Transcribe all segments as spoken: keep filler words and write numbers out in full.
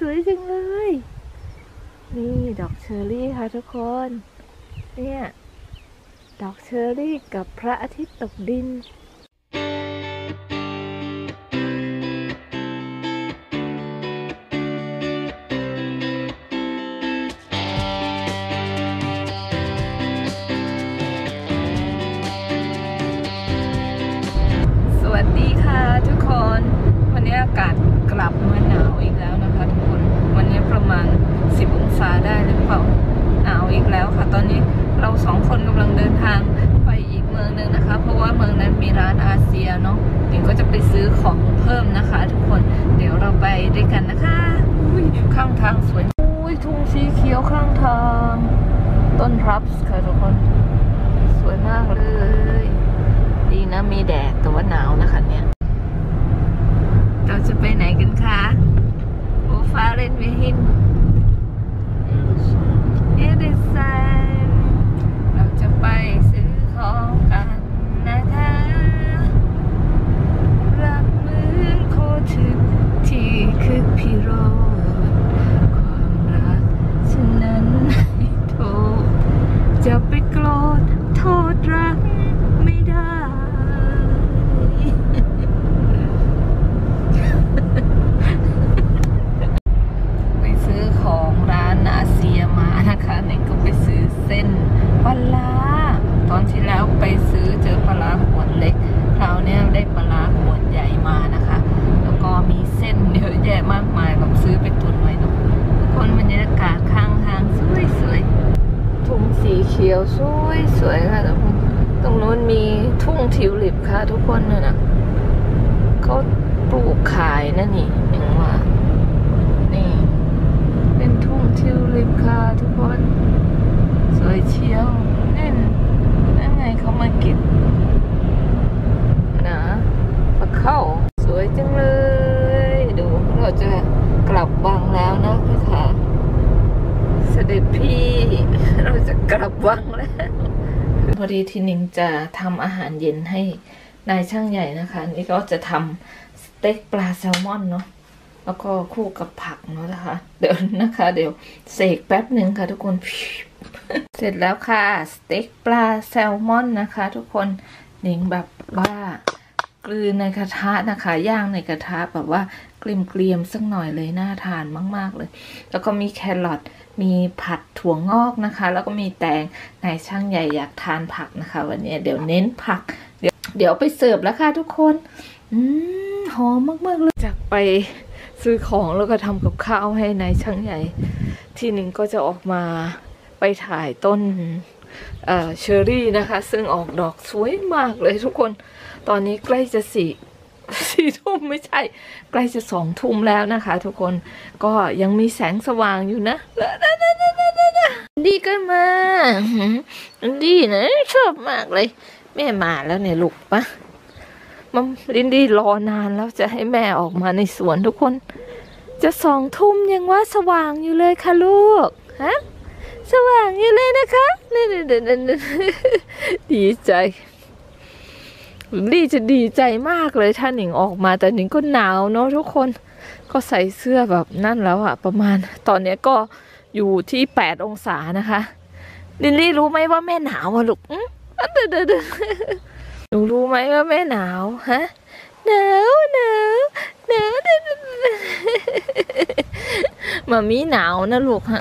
วยจังเลยนี่ดอกเชอร์รี่ค่ะทุกคนเนี่ยดอกเชอร์รี่กับพระอาทิตย์ตกดินสวัสดีค่ะทุกคนวันนี้อากาศกลับมาหนาวอีกแล้วนะคะทุกคนวันนี้ประมาณสิบองศาได้หรือเปล่าหนาวอีกแล้วค่ะตอนนี้เราสองคนกำลังเดินทางไปอีกเมืองหนึ่งนะคะเพราะว่าเมืองนั้นมีร้านอาเซียเนาะเดี๋ยวก็จะไปซื้อของเพิ่มนะคะทุกคนเดี๋ยวเราไปด้วยกันนะคะอุ้ยข้างทางสวยอุ้ยทุ่งสีเขียวข้างทางต้นรับค่ะทุกคนสวยมากเลยดีนะมีแดดแต่ว่าหนาวนะคะเนี่ยเราจะไปไหนกันคะโอฟาเรนวิหินเอเดซันเราจะไปซื้อของกันนะคะรักเหมือนโคทึกที่คึกพิโรธความรักฉันนั้นให้โทษจะไปโกรธโทษรักไม่ได้ไปซื้อของร้านอาเซียมานะคะนี่ก็ไปซื้อเส้นปลาร้าตอนที่แล้วไปซื้อเจอปลาร้าขวดเล็กคราวนี้ได้ปลาร้าขวดใหญ่มานะคะแล้วก็มีเส้นเยอะแยะมากมายแบบซื้อไปตุนไว้เนาะทุกคนบรรยากาศข้างทางสวยๆทุ่งสีเขียวสวยๆค่ะทุกคนตรงนู้นมีทุ่งทิวลิปค่ะทุกคนน่ะนะเขาปลูกขายนะนี่อย่างว่านี่เป็นทุ่งทิวลิปค่ะทุกคนสวยเชียวนี่นั่นไงเขามาเก็บนะปลาเข้าสวยจังเลยดูเราจะกลับวังแล้วนะพี่ค่ะเสด็จพี่เราจะกลับวังแล้วพอดีทีนิงจะทำอาหารเย็นให้นายช่างใหญ่นะคะนี่ก็จะทำสเต็กปลาแซลมอนเนาะแล้วก็คู่กับผักเนาะนะคะเดี๋ยวนะคะเดี๋ยวเสกแป๊บหนึ่งค่ะทุกคนเสร็จแล้วค่ะสเต็กปลาแซลมอนนะคะทุกคนหนิงแบบว่ากลืนในกระทะนะคะย่างในกระทะแบบว่าเกรียมๆสักหน่อยเลยน่าทานมากๆเลยแล้วก็มีแครอทมีผัดถั่วงอกนะคะแล้วก็มีแตงนายช่างใหญ่อยากทานผักนะคะวันนี้เดี๋ยวเน้นผักเดี๋ยวเดี๋ยวไปเสิร์ฟแล้วค่ะทุกคนอืมหอมมากๆเลยจากไปซื้อของแล้วก็ทำกับข้าวให้นายช่างใหญ่ทีหนึ่งก็จะออกมาไปถ่ายต้นเอ่อเชอร์รี่นะคะซึ่งออกดอกสวยมากเลยทุกคนตอนนี้ใกล้จะสี่สี่ทุ่มไม่ใช่ใกล้จะสองทุ่มแล้วนะคะทุกคนก็ยังมีแสงสว่างอยู่นะดีก็มาดีนะชอบมากเลยแม่มาแล้วเนี่ยลูกปะมัมลินดี้รอนานแล้วจะให้แม่ออกมาในสวนทุกคนจะสองทุ่มยังว่าสว่างอยู่เลยค่ะลูกฮะสว่างอยู่เลยนะคะดีใจลี่จะดีใจมากเลยถ้าหนิงออกมาแต่หนิงก็หนาวเนาะทุกคนก็ใส่เสื้อแบบนั่นแล้วอะประมาณตอนนี้ก็อยู่ที่แปดองศานะคะลินลี่รู้ไหมว่าแม่หนาวอะลูกอืมเดี๋ยวเดี๋ยวหนูรู้ไหมว่าแม่หนาวฮะหนาวหนาวหนาวมามีหนาวนะลูกฮะ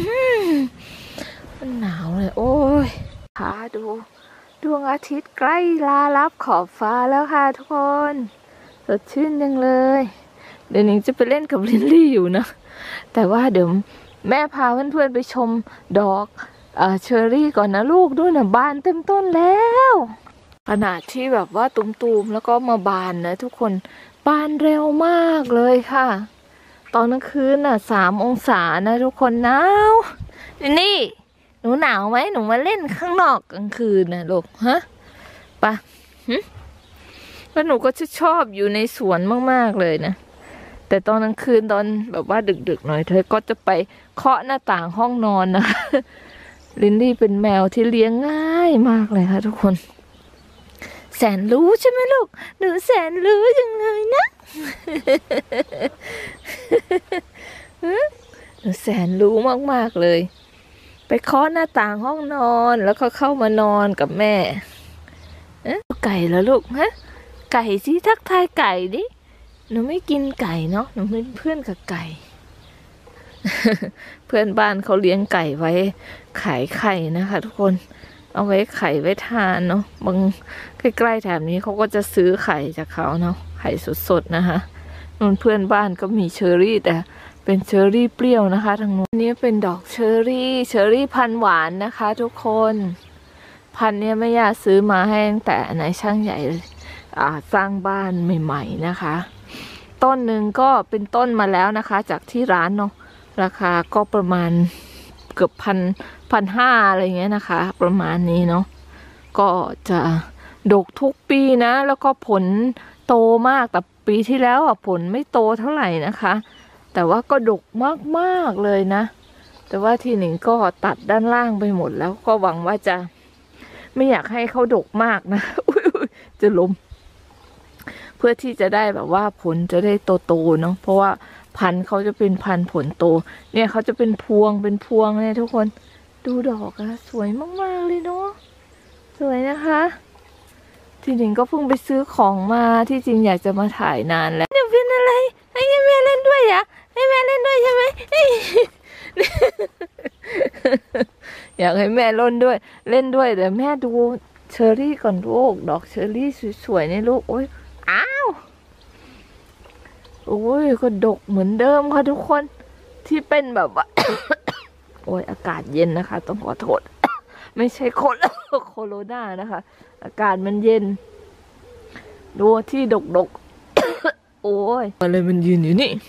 มันหนาวเลยโอ้ยหาดูดวงอาทิตย์ใกล้ลาลับขอบฟ้าแล้วค่ะทุกคนสดชื่นจังเลยเดี๋ยวหนิงจะไปเล่นกับลินลี่อยู่นะแต่ว่าเดี๋ยวแม่พาเพื่อนๆไปชมดอกเอ่อเชอร์รี่ก่อนนะลูกด้วยนะบานเต็มต้นแล้วขนาดที่แบบว่าตุ่มๆแล้วก็มาบานนะทุกคนบานเร็วมากเลยค่ะตอนกลางคืนน่ะสามองศานะทุกคนหนาวนี่หนูหนาวไหมหนูมาเล่นข้างนอกกลางคืนนะลูกฮะปะแล้วหนูก็จะชอบอยู่ในสวนมากๆเลยนะแต่ตอนกลางคืนตอนแบบว่าดึกๆหน่อยเธอก็จะไปเคาะหน้าต่างห้องนอนนะลินลี่เป็นแมวที่เลี้ยงง่ายมากเลยค่ะทุกคนแสนรู้ใช่ไหมลูกหนูแสนรู้จังเลยนะสนรู้มากๆเลยไปเคาะหน้าต่างห้องนอนแล้วก็เข้ามานอนกับแม่เอ๊ะไก่เหรอลูกฮะไก่สิทักทายไก่ดิหนูไม่กินไก่เนาะหนูเป็นเพื่อนกับไก่ เพื่อนบ้านเขาเลี้ยงไก่ไว้ขายไข่นะคะทุกคนเอาไว้ไข่ไว้ทานเนาะบางใกล้ๆแถบนี้เขาก็จะซื้อไข่จากเขาเนาะไข่สดๆนะคะนู่นเพื่อนบ้านก็มีเชอรี่แต่เป็นเชอรี่เปรี้ยวนะคะทางนู้นนี้เป็นดอกเชอรี่เชอรี่พันหวานนะคะทุกคนพันเนี้ยแม่ย่าซื้อมาให้ตั้งแต่ในช่างใหญ่อ่าสร้างบ้านใหม่ๆนะคะต้นหนึ่งก็เป็นต้นมาแล้วนะคะจากที่ร้านเนาะราคาก็ประมาณเกือบพันพันห้าอะไรเงี้ยนะคะประมาณนี้เนาะก็จะดกทุกปีนะแล้วก็ผลโตมากแต่ปีที่แล้วอ่ะผลไม่โตเท่าไหร่นะคะแต่ว่าก็ดกมากๆเลยนะแต่ว่าทีหนึ่งก็ตัดด้านล่างไปหมดแล้วก็หวังว่าจะไม่อยากให้เขาดกมากนะ จะล้มเพื่อที่จะได้แบบว่าผลจะได้โตๆเนาะเพราะว่าพันธุ์เขาจะเป็นพันธุ์ผลโตเนี่ยเขาจะเป็นพวงเป็นพวงเนี่ยทุกคนดูดอกอะสวยมากๆเลยเนาะสวยนะคะทีหนึ่งก็เพิ่งไปซื้อของมาที่จริงอยากจะมาถ่ายนานแล้วเนี่ยเป็นอะไรให้แม่เล่นด้วยอะให้แม่เล่นด้วยใช่ไหม อยากให้แม่เล่นด้วยเล่นด้วยแต่แม่ดูเชอรี่ก่อนลูกดอกเชอรี่สวยๆนี่ลูกโอ๊ยอ้าวโอ้ยก็ดกเหมือนเดิมค่ะทุกคนที่เป็นแบบว่า โอ้ยอากาศเย็นนะคะต้องขอโทษ ไม่ใช่โคโรโคโรนานะคะอากาศมันเย็นดูที่ดกดก โอ้ยอะไรมันยืนอยู่นี่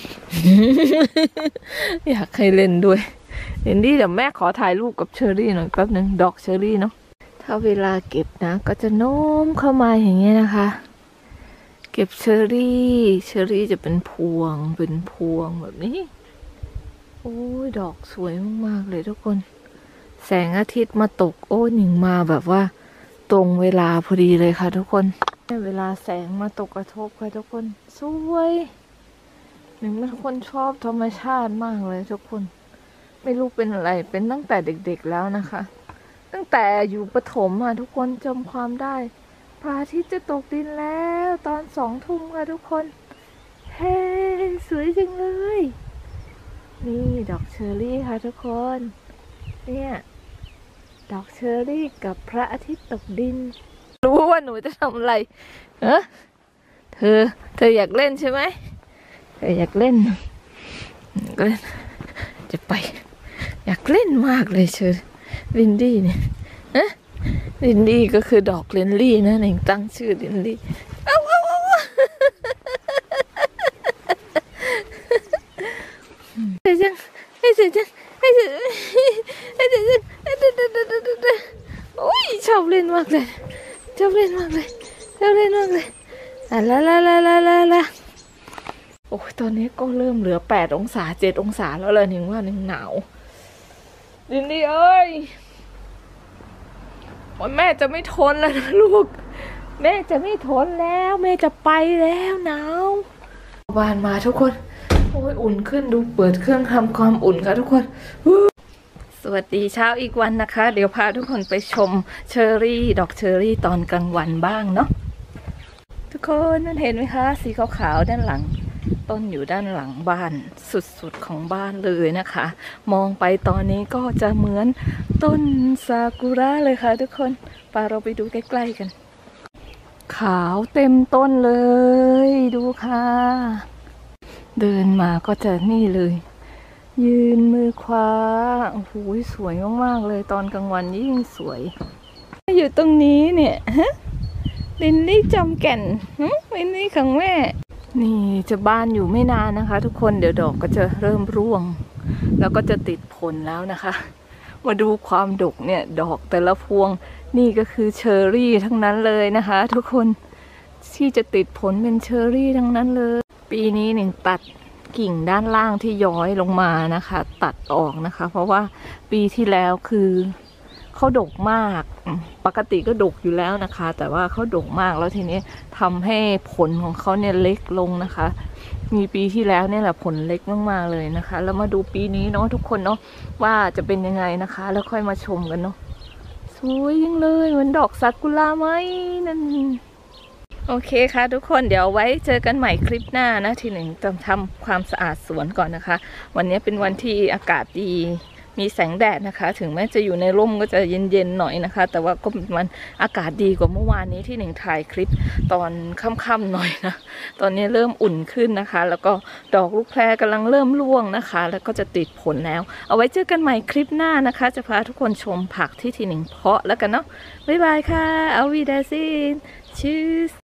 อยากให้เล่นด้วยเล่นดีเดี๋ยวแม่ขอถ่ายรูปกับเชอรี่หน่อยแป๊บหนึ่งดอกเชอรี่เนาะถ้าเวลาเก็บนะก็จะโน้มเข้ามาอย่างเงี้ยนะคะเก็บเชอรี่เชอรี่จะเป็นพวงเป็นพวงแบบนี้โอ้ยดอกสวยมากๆเลยทุกคนแสงอาทิตย์มาตกโอ้หนิงมาแบบว่าตรงเวลาพอดีเลยค่ะทุกคนเวลาแสงมาตกกระทบค่ะทุกคนสวยหนิงเป็นคนชอบธรรมชาติมากเลยทุกคนไม่รู้เป็นอะไรเป็นตั้งแต่เด็กๆแล้วนะคะตั้งแต่อยู่ประถมอ่ะทุกคนจำความได้พระอาทิตย์จะตกดินแล้วตอนสองทุ่มค่ะทุกคนเฮ้สวยจังเลยนี่ดอกเชอรี่ค่ะทุกคนเนี่ยดอกเชอรี่กับพระอาทิตย์ตกดินรู้ว่าหนูจะทำอะไรเออเธอเธออยากเล่นใช่ไหมเธออยากเล่นก็จะไปอยากเล่นมากเลยเชอลินดี้เนี่ยฮะลินดี้ก็คือดอกลินลี่นะหนิงตั้งชื่อลินลี่อ้าวอ้าวอ้าวเดี๋ยวจังให้เสร็จจังให้เสร็จให้เสร็จจังโอ้ยชอบเล่นมากเลยชอบเล่นมากเลยชอบเล่นมากเลยอ่ะละละละละละละโอ้ยตอนนี้ก็เริ่มเหลือแปดองศาเจ็ดองศาแล้วเลยหนิงว่าหนิงหนาวลินดี้เอ้ยแม่จะไม่ทนแล้วนะลูกแม่จะไม่ทนแล้วแม่จะไปแล้วหนาวบ้านมาทุกคนโอ้ยอุ่นขึ้นดูเปิดเครื่องทำความอุ่นค่ะทุกคนสวัสดีเช้าอีกวันนะคะเดี๋ยวพาทุกคนไปชมเชอรี่ดอกเชอรี่ตอนกลางวันบ้างเนาะทุกคนนั่นเห็นไหมคะสีขาวๆด้านหลังต้นอยู่ด้านหลังบ้านสุดๆของบ้านเลยนะคะมองไปตอนนี้ก็จะเหมือนต้นซากุระเลยค่ะทุกคนปาเราไปดูใกล้ๆกันขาวเต็มต้นเลยดูค่ะเดินมาก็จะนี่เลยยืนมือขวาโอ้โหสวยมากๆเลยตอนกลางวันยิ่งสวยอยู่ตรงนี้เนี่ยลินลี่จอมแก่นลินลี่ของแม่นี่จะบ้านอยู่ไม่นานนะคะทุกคนเดี๋ยวดอกก็จะเริ่มร่วงแล้วก็จะติดผลแล้วนะคะมาดูความดกเนี่ยดอกแต่ละพวงนี่ก็คือเชอรี่ทั้งนั้นเลยนะคะทุกคนที่จะติดผลเป็นเชอรี่ทั้งนั้นเลยปีนี้หนึ่งตัดกิ่งด้านล่างที่ย้อยลงมานะคะตัดออกนะคะเพราะว่าปีที่แล้วคือเขาดกมากปกติก็ดกอยู่แล้วนะคะแต่ว่าเขาดกมากแล้วทีนี้ทำให้ผลของเขาเนี่ยเล็กลงนะคะมีปีที่แล้วเนี่ยแหละผลเล็กมากๆเลยนะคะแล้วมาดูปีนี้เนาะทุกคนเนาะว่าจะเป็นยังไงนะคะ แล้วค่อยมาชมกันเนาะสวยยังเลยเหมือนดอกซากุระไหมนั่นโอเคค่ะทุกคนเดี๋ยวไว้เจอกันใหม่คลิปหน้านะทีหนึ่งต้องทำความสะอาดสวนก่อนนะคะวันนี้เป็นวันที่อากาศดีมีแสงแดดนะคะถึงแม้จะอยู่ในร่มก็จะเย็นๆหน่อยนะคะแต่ว่าก็มันอากาศดีกว่าเมื่อวานนี้ที่หนึ่งถ่ายคลิปตอนค่ำๆหน่อยนะตอนนี้เริ่มอุ่นขึ้นนะคะแล้วก็ดอกลูกแพรกำลังเริ่มร่วงนะคะแล้วก็จะติดผลแล้วเอาไว้เจอกันใหม่คลิปหน้านะคะจะพาทุกคนชมผักที่ที่หนึ่งเพาะแล้วกันเนาะบ๊ายบายค่ะเอาวีดาซินชีส